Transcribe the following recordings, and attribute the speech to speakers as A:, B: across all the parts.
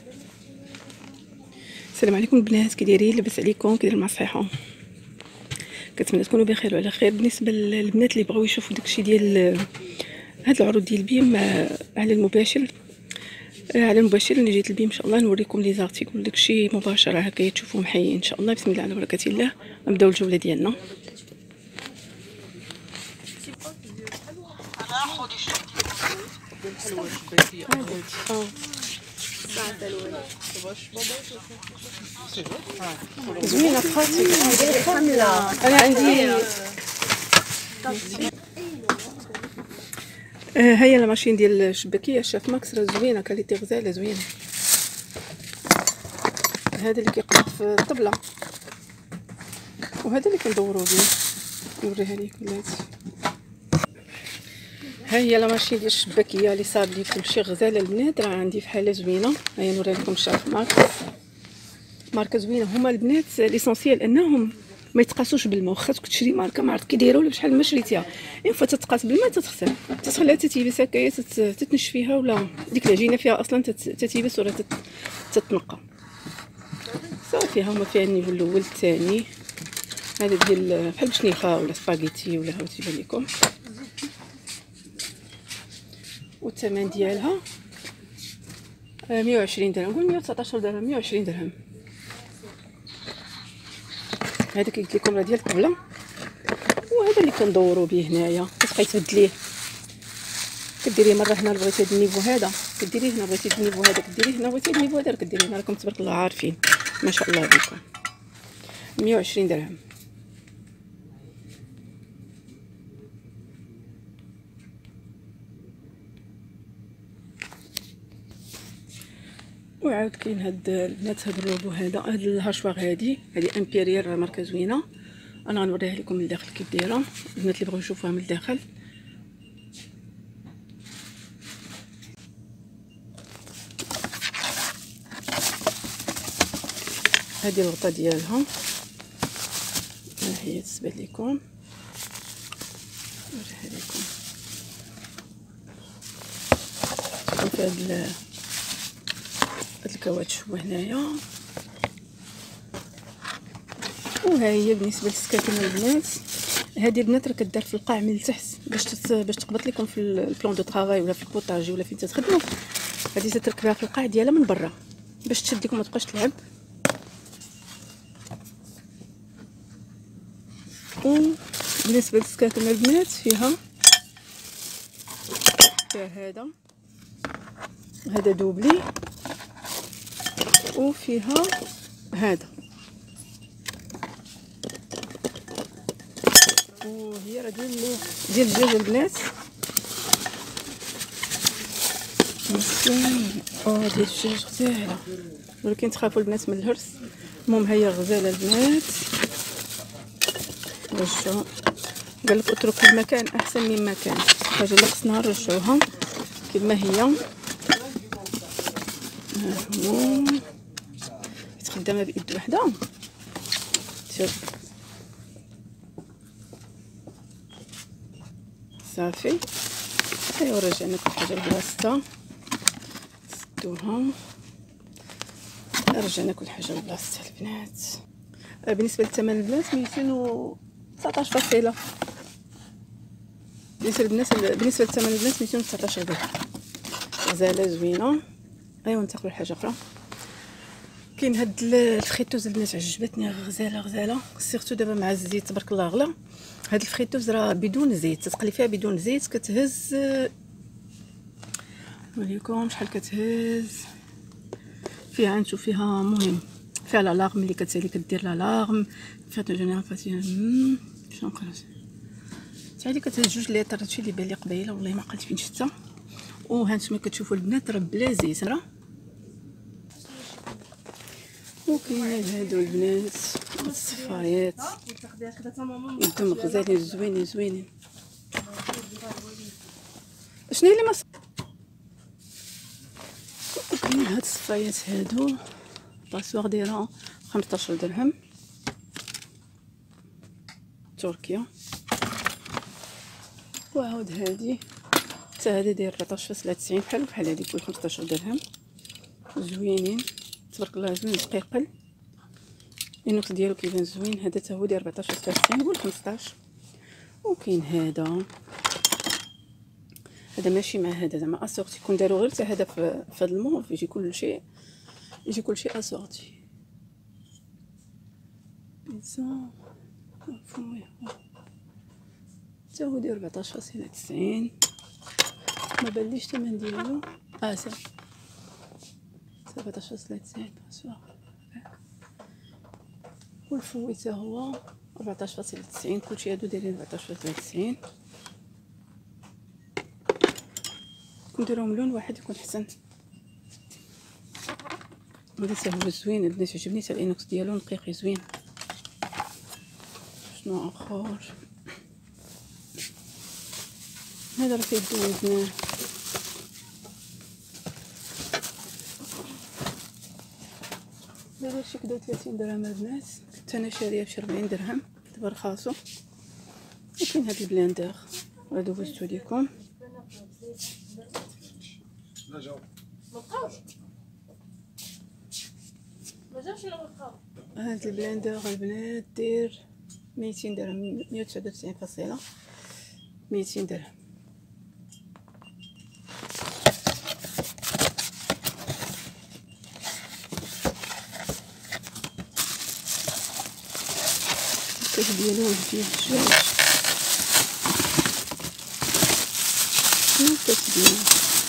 A: السلام عليكم البنات، كي دايرين؟ لاباس عليكم؟ كي داير مع الصحه؟ كنتمنى تكونوا بخير وعلى خير. بالنسبه للبنات اللي بغاو يشوفوا داكشي ديال هاد العروض ديال بيم على المباشر، انا جيت البيم ان شاء الله نوريكم لي زارتيكل داكشي مباشره هكا تشوفوهم حيين ان شاء الله. بسم الله على بركه الله، نبداو الجوله ديالنا. زوينه خاطري انا عندي هيا الماشين ديال الشباكيه شاف ماكس راه زوينه، كاليتي غزاله زوينه. هذا اللي كيقلب في الطبله وهذا اللي كندورو به، نوريها لكم بلاتي. ها هي لا ماشين ديال الشباكيه اللي صار لي كلشي غزاله البنات، راه عندي في حاله زوينه. هيا نوري لكم الشاف ماركه زوينه. هما البنات ليسونسيال انهم ما يتقاسوش بالماء، واخا تشري ماركه ما عرفت كي دايره ولا بشحال ما شريتيها، اين فوا تتقاس بالماء تتغسل، تخليها تتيبس هكايا تتنشفيها، ولا ديك العجينه فيها اصلا تتيبس ولا تتنقى صافي. هما فيها النيفو الاول الثاني، هذا ديال بحال بشنيخه ولا سباغيتي ولا هاو تيبان لكم. والثمن ديالها 120 درهم، نقول 119 درهم، 120 درهم. هذا كيقلت لكم راه ديال الطبله، وهذا اللي كندوروا به هنايا كتبقاي تبدليه، كديريه مره هنا بغيتي هذا النيفو هذا كديريه هنا، بغيتي هذا النيفو هذا كديريه هنا، بغيتي هذا النيفو هذا كديريه هنا. راكم تبارك الله عارفين ما شاء الله عليكم. 120 درهم. وعاود كاين هاد البنات هاد الروبو هذا، هاد الهاشواغ هادي امبيريال ماركه زوينه. انا غنوريها لكم من الداخل كيف دايره، البنات اللي بغاو يشوفوها من الداخل. هذه الغطا ديالها ها هي تبان لكم، نوريها لكم في هاد الكاوتش هنايا. وها هي بالنسبه للسكاكين البنات، هذه البنات راه كدار في القاع من التحت باش تقبط لكم في البلان دو طرافاي ولا في البوطاجي ولا فين تخدموا. هذه تتركبها في القاع ديالها من برا باش تشد لكم ما تبقاش تلعب. وبالنسبه للسكاكين البنات فيها هذا دوبلي، وفيها هذا، وهي راه ديال الدجاج البنات. ديال الدجاج غزاله، ولكن تخافوا البنات من الهرس. المهم هي غزاله البنات. رجعوا قال لك اتركوا المكان احسن مما كان، الحاجه اللي خصنا نرجعوها كما هي. خدامه بيد وحده صافي. ايوا رجعنا كل حاجه لبلاصتها، سدوها، رجعنا كل حاجه لبلاصتها البنات. بالنسبه للثمن البنات 219 فصيله. بالنسبه للثمن البنات 219 درهم، غزاله زوينه. ايوا ننتقلوا لحاجه اخرى. كاين هاد الفخيتوز البنات عجبتني، غزاله سيرتو دابا مع الزيت تبارك الله غلا. هاد الفخيتوز راه بدون زيت، تتقلي فيها بدون زيت، كتهز نوريكم شحال كتهز فيها. انتو فيها مهم فيها لالاغم اللي كتسالي كدير لالاغم فيها جينيراسيون شنو قرات تعالي كتهز 2 لتر. هادشي اللي بان لي قبيله والله ما عقلت فين شفتها. وهانتوما كتشوفوا البنات راه بلا زيت راه. وكاين هادو البنات الصفايات يدهم غزالين زوينين. شنو اللي ما كاين هاد الصفايات هادو باسوغ دايره 15 درهم تركيا. وعاود هادي حتى هادي داير 14.90 بحال هادي كل 15 درهم. زوينين تبارك الله، زوين دقيقل، النوت ديالو كيبان زوين. هذا حتى هو ديال 14.96 ولا 15. وكاين هذا ماشي مع هذا زعما اسورتي، كون داروا غير حتى هذا في هذا الموف يجي كلشي اسورتي. بيتزا فوي حتى هو ديال 14.90. ما بانليش الثمن ديالو. سي 17.90 والفوي حتى هو 14.90. كلشي هادو دايرين 14.90. نديرهم لون واحد يكون حسن. هذا حتى هو زوين البنات، عجبني حتى الانوكس ديالو نقيقي زوين. شنو اخر؟ هذا راه كيدوزناه. هذا شي كدا 30 درهم البنات، كنت انا شاريه بشي 40 درهم دابا رخاصو. وكاين هاد البلاندر راه دوزتو ليكم. هاد البلاندر البنات دير 200 درهم، 199 200 درهم. الكاش ديالو فيه الدجاج. شنو الكاش ديالو؟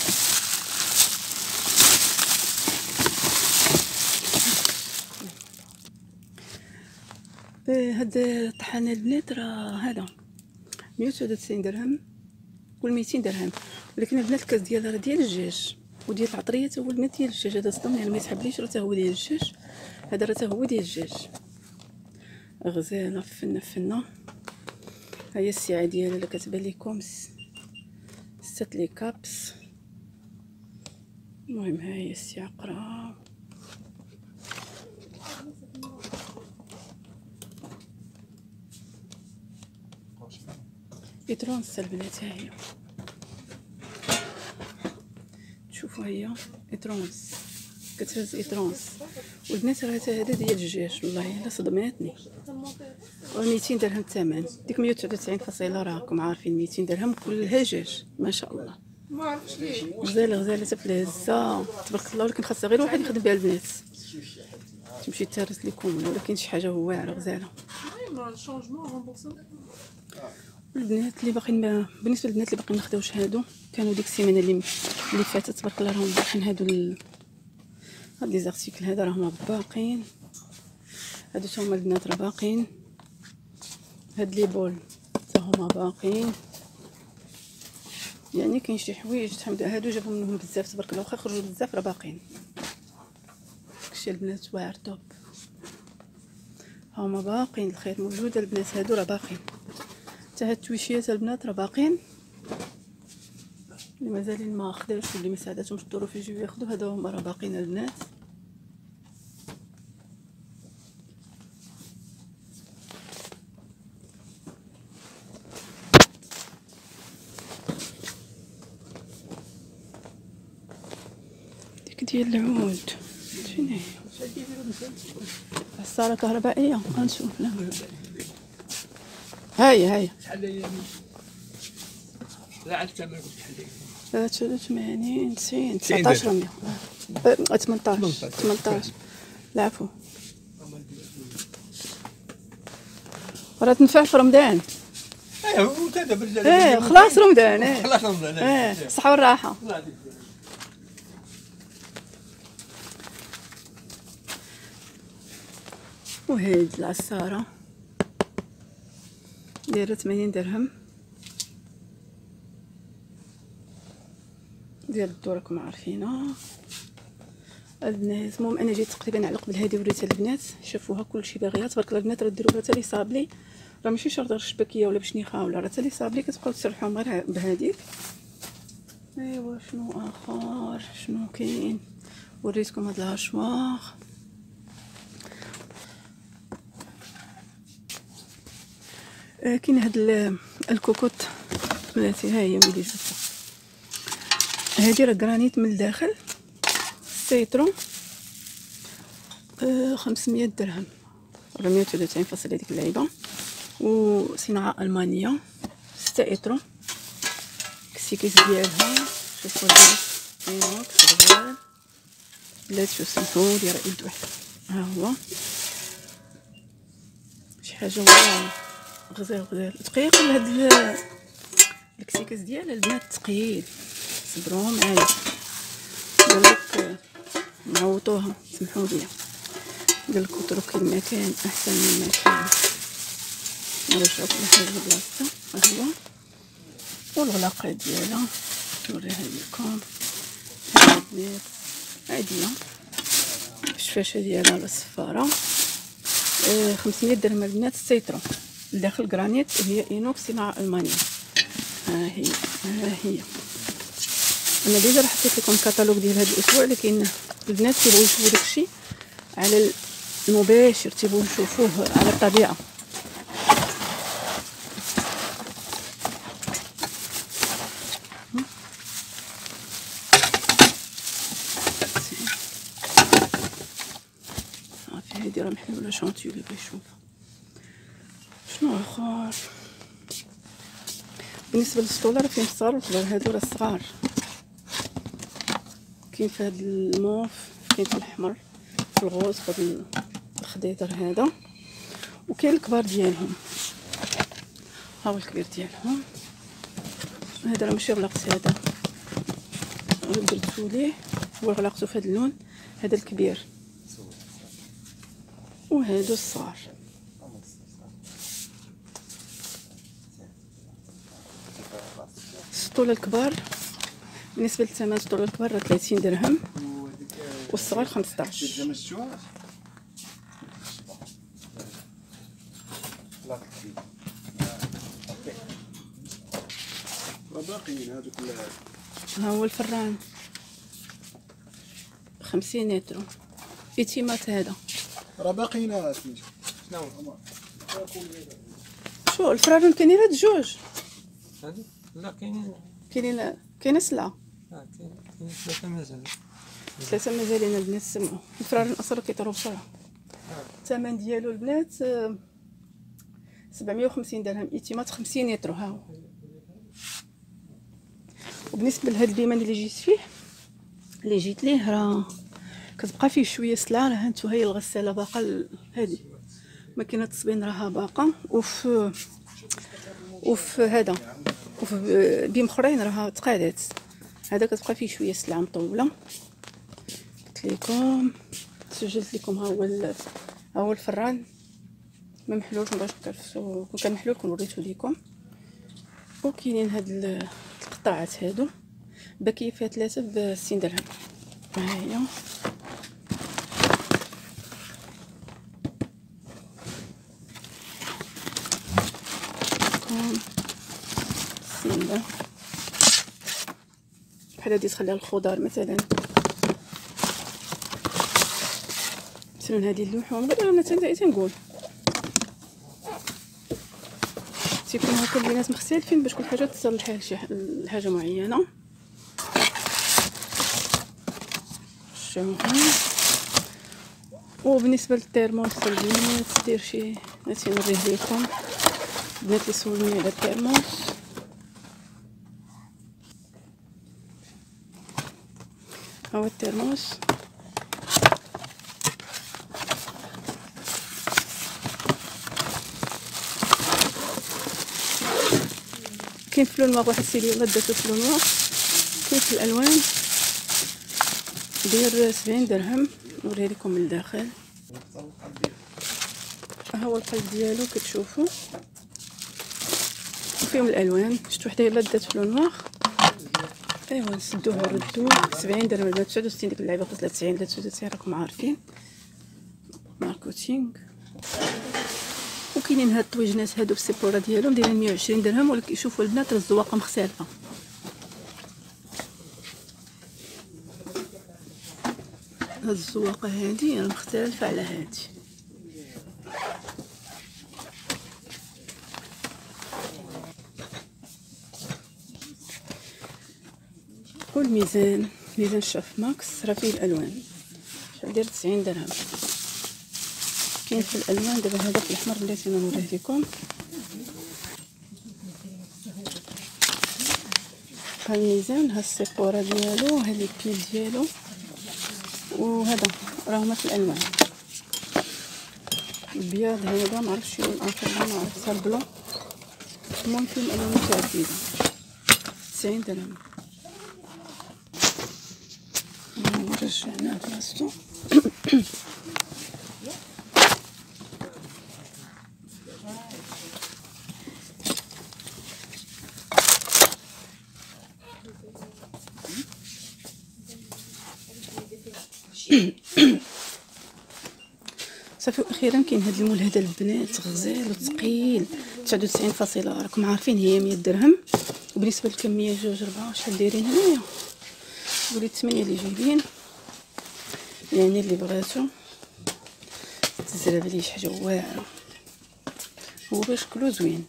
A: هاد الطحانه البنات راه هذا 199 درهم كل 200 درهم. ولكن البنات الكاس ديالها راه ديال الدجاج وديال العطريه حتى هو البنات ديال الدجاج. هذا صدمني يعني ما يسحبليش، راه حتى هو ديال الدجاج. هذا راه حتى هو ديال الدجاج. غزاله فنه. ها هي الساعه ديالها اللي كتبان لكم 6 لي كابس. المهم ها هي الساعه قرا. إترونس البنات، ها هي شوفوا، هي إترونس كتهز إترونس. والبنات راه هذا ديال الدجاج. والله الا صدماتني. 200 درهم الثمن. ديك 199 راكم عارفين 200 درهم كلها دجاج. ما شاء الله
B: ما عرفتش ليش
A: غزاله حتى في الهزه تبارك الله. ولكن خاصها غير واحد يخدم بها البنات، تمشي تهرس لكم ولكن شي حاجه واعره غزاله. البنات اللي باقيين بالنسبه للبنات اللي باقيين ما خداوش هادو، كانوا ديك السيمانه اللي فاتت تبارك الله راهم باقيين هاد لي زارتيكل هذا راهم باقيين. هادو هما البنات راه باقيين. هاد لي بول حتى هما باقيين. يعني كاين شي حوايج الحمد لله هادو جابوا منهم بزاف تبارك الله، واخا خرجوا بزاف راه باقيين. داكشي البنات واعر توب. هما باقيين، الخير موجود البنات. هادو راه باقيين. حتى هاد التويشيات البنات راه باقيين. اللي مازالين ما خداوش واللي ما ساعداتهمش الظروف يجيو ياخذوا، هادو هما راه باقيين البنات. ديك ديال العود شنو هي؟ عصاره كهربائيه. غنشوف. لا هاي
B: لا عاد الثمن قلت شحال داير
A: 83 90 19 100 18 العفو. راه تنفع في رمضان.
B: وانت دابا
A: خلاص رمضان.
B: خلاص رمضان.
A: الصحه والراحه. وهاد العصاره دايره 80 درهم ديال الدور راكم عارفينها البنات. المهم انا جيت تقريبا على قبل هذه وريتها البنات شافوها كلشي باغيها تبارك الله. البنات راه ديروها حتى لي صابلي، راه ماشي شرط غير الشبكيه ولا بشنيخه ولا راه حتى لي صابلي كتبقاو تسرحوهم غير بهذيك. ايوا شنو اخر شنو كاين؟ وريتكم هاد الهاشوار. كاين هاد الكوكوط بناتي. ها هي ملي جات هادي راه كرانيت من الداخل السيترو 500 درهم، 430 فاصل هذيك اللعيبه، وصناعه المانيه. 6 ايترو الكيس ديالها، شوفوا اينوكس غزال، بلاتي شو سمحولي راه يد واحد، ها هو شي حاجه والله غزال دقيق. هاد الكسيكاس ديال البنات ثقيل، صبروا معايا قالك نعوضوها، سمحولي قالك اتركي المكان احسن من المكان. نرجعو كل حاجه لبلاصتها، ها هو والغلاقه ديالها نوريها لكم. هاد البنات عاديه، الشفاشه ديالها على الصفاره. 500 درهم البنات. السيترو الداخل جرانيت، هي اينوكس صناعه المانيه. ها هي انا ديجا راه حطيت لكم الكتالوج ديال هذا الاسبوع، لكن البنات تيبغيو يشوفوا داكشي على المباشر، تيبغيو يشوفوه على الطبيعه. صافي هادي راه محلوله شونتيو اللي بغى يشوف. شنو اخر بالنسبه للسطوله؟ راه فين الصغار والكبار، هادو راه الصغار، كاين في هاد الموف، كاين في الاحمر، في الغوز، في هاد الخضيضر هذا، وكاين الكبار ديالهم. ها هو الكبير ديالهم، هذا راه ماشي غلقت، هذا درتو ليه، هو غلقتو في هاد اللون، هذا الكبير، وهادو الصغار. السطوله الكبار بالنسبه للثمن، السطوله الكبار راه 30 درهم، والصغار 15. ها هو الفران 50 يترو ايتيمات، هذا
C: راه باقيين. شنو
A: شو الفران كاينين هاد جوج؟
B: هادي لا
A: كاينه سلعه،
B: كاين ثلاثة مازال.
A: 3 مازالين البنات. سمعوا الفران الاصفر كيطيروا بسرعه. الثمن ديالو البنات 750 درهم، ايتيمات 50 يترو. ها هو. وبالنسبه لهاد البيمان اللي جيت ليه راه كتبقى فيه شويه سلعه. راه هانتو هي الغساله باقا، هادي ماكينه التصبين راها باقا، وفي هذا وفي بيم اخرين راها تقادات. هذا كتبقى فيه شويه سلعه مطوله. قلت لكم سجلت لكم. ها هو الفران ما محلولش، مبغاش نكرفسو، كون كان محلول كون وريته لكم. وكاينين هاد القطاعات هادو باكيه فيها 3 ب 60 درهم. ها هي السنده بحال هادي تخليها الخضار مثلا هادي اللحوم. غير انا تنقول تيكون هكا البنات مختلفين باش كل حاجه تصلح لشي حاجه معينه. شوفوا. وبالنسبه للترموس البنات دير شي نسيت نوريه لكم، البنات اللي سولوني على الترموس. ها هو الترموس كاين في لون واحد السيدي والله داتو في لون واحد، كاين في الالوان. داير 70 درهم. نوريه لكم من الداخل. ها هو القلب ديالو كتشوفوا، وفيهم الالوان. شفت وحده يلاه دات في لون واحد. ايوا نسدوه ونردوه. 70 درهم ولا 69 ديك اللعيبه، 93 ولا 99 راكم عارفين ماركتينغ. وكاينين هاد الطويجنات هادو بالسيبوره ديالهم دايرين 120 درهم. ولكن شوفوا البنات راه الزواقه مختلفه. هاد الزواقه هادي راه مختلفه على هادي. والميزان ميزان الشاف ماكس راه فيه الالوان، شحال داير 90 درهم. كاين في الالوان دابا هذا في الاحمر بلاتي نوريه لكم. ها الميزان، ها السيبوره ديالو، ها لي بي ديالو، وهذا راهما في الالوان. البياض هذا معرفتش شنو الاخر، ما عرفتها البلون. المهم فيه الالوان متعدده. 90 درهم. رجعناه بلاصتو. صافي. واخيرا كاين هذا المول هذا البنات غزال وثقيل 99 راكم عارفين هي 100 درهم. وبالنسبه للكميه 2 4 شحال دايرين هنايا؟ قولي 8 اللي جايبين، يعني اللي بغاتو تزرب ليه شي حاجه واعره. هو بشكلو زوين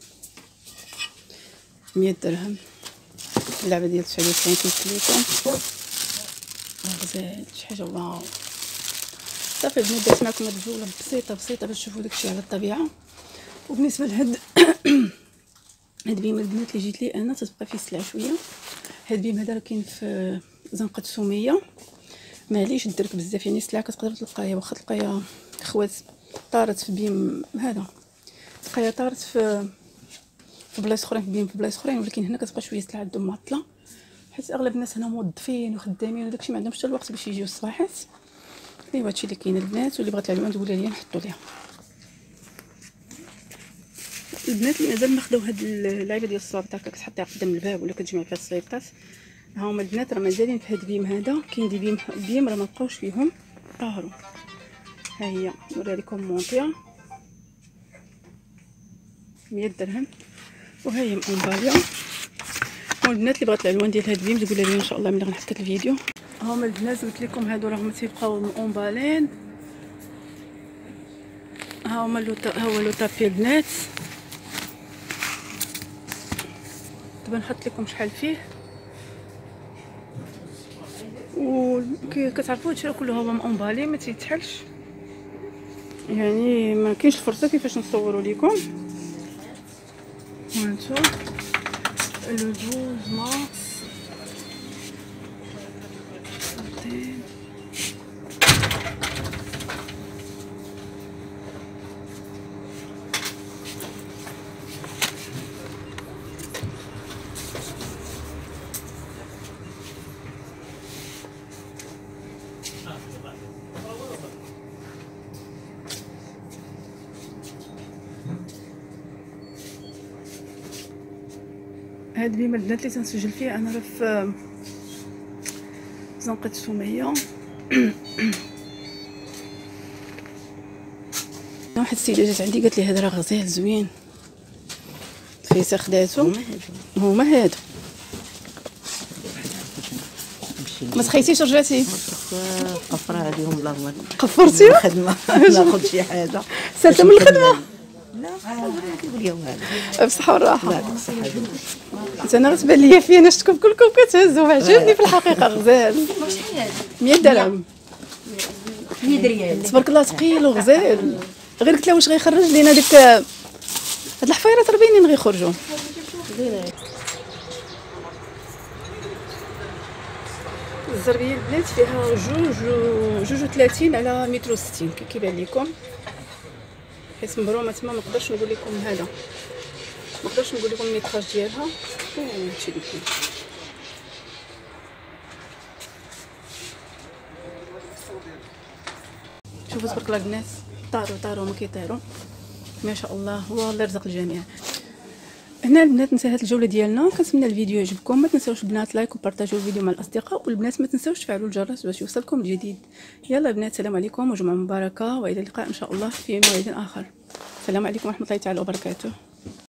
A: 100 درهم. اللعبه ديال 99 كيف لكم غزال شي حاجه واو. صافي البنات درت معكم هاد الجوله بسيطه باش تشوفوا داكشي على الطبيعه. وبالنسبه لهاد هاد بيم البنات اللي جيت ليه انا تتبقى فيه سلعه شويه. هاد بيم هذا راه كاين في زنقه سميه، معليش درك بزاف، يعني سلعه كتقدر تلقايها، واخا تلقايها خوات طارت في بيم هذا، تلقايها طارت في بلايص اخرين، في بيم في بلايص اخرين، ولكن هنا كتبقى شويه سلعه عندهم معطله، حيت اغلب الناس هنا موظفين وخدامين وداكشي ما عندهمش حتى الوقت باش يجيو الصباحات. ايوا هادشي اللي كاين البنات، واللي بغات العنوان تقولها لي نحطو ليها. البنات اللي مازال ما خداو هاد اللعيبه ديال الصابط هكا كتحطيها قدام الباب ولا كتجمع فيها الصيفطات، ها هما البنات راه مازالين في هاد البيم هذا. كاين دي بيم راه ما بقاوش فيهم طاهروا. ها هي نوريها لكم مونطيا 100 درهم، وها هي مونباليا. والبنات اللي بغات العنوان ديال هاد البيم تقولها لي ان شاء الله ملي غنحط لك الفيديو. ها هما البنات قلت لكم هادو راهم تيبقاو مونبالين. ها هما ها هو لو طابي البنات، دابا نحط لكم شحال فيه. وكتعرفوا هادشي راه كله هو مونبالي ما تيتحلش، يعني ما كاينش الفرصه كيفاش نصوروا لكم. هانتو لو 12 مارس هاد بيم البنات اللي تنسجل فيه انا راه في زنقة سمية. واحد السيده جات عندي قالت لي هذا راه غزال زوين، فايسه خداتو. هما هادو ما سخيتيش رجعتي
D: قفرة عليهم اللهم
A: قفرتي
D: الخدمة ناخذ شي حاجة
A: سالته من الخدمه.
D: لا كيقول لي والو
A: بصحه والراحه.
D: لا بصحة
A: انا غتبان ليا فيا شفتكم كلكم كتهزوا، عجبني في الحقيقه غزال. 100 درهم
D: 100 ريال
A: تبارك الله ثقيل وغزال. غير قلت له واش غيخرج لينا ديك هاد الحفيرات ربينين غيخرجوا. الزربيه البنات فيها جوج 30 على متر و60 كيبان لكم، حيت مبرومه تما ما نقدرش نقول لكم هذا، ما نقدرش نقول لكم الميتراج ديالها. هادشي اللي كاين. شوفوا تبارك الله البنات طاروا ما كيطيروا ما شاء الله، هو الله يرزق الجميع. هنا البنات انتهت الجوله ديالنا، كنتمنى الفيديو يعجبكم. ما تنساوش البنات لايك وبارطاجيو الفيديو مع الاصدقاء، والبنات ما تنساوش تفعلوا الجرس باش يوصلكم الجديد. يلا البنات السلام عليكم وجمعه مباركه، والى اللقاء ان شاء الله في موعد اخر. السلام عليكم ورحمه الله تعالى وبركاته.